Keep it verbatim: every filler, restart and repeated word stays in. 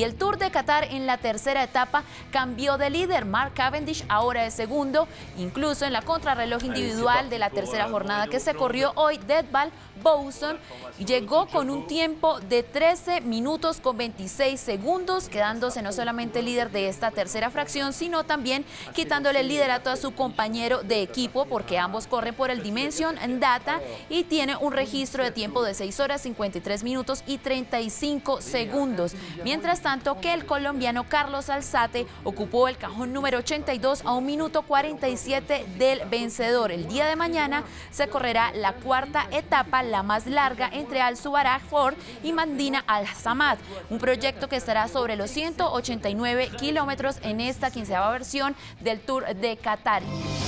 Y el Tour de Qatar en la tercera etapa cambió de líder. Mark Cavendish ahora es segundo. Incluso en la contrarreloj individual de la tercera jornada que se corrió hoy, Deadval Boasson llegó con un tiempo de trece minutos con veintiséis segundos, quedándose no solamente líder de esta tercera fracción, sino también quitándole el liderato a su compañero de equipo, porque ambos corren por el Dimension Data y tiene un registro de tiempo de seis horas cincuenta y tres minutos y treinta y cinco segundos. Mientras tanto que el colombiano Carlos Alzate ocupó el cajón número ochenta y dos a un minuto cuarenta y siete del vencedor. El día de mañana se correrá la cuarta etapa, la más larga, entre Al Zubarah Ford y Mandina Al Samad, un proyecto que estará sobre los ciento ochenta y nueve kilómetros en esta quinceava versión del Tour de Qatar.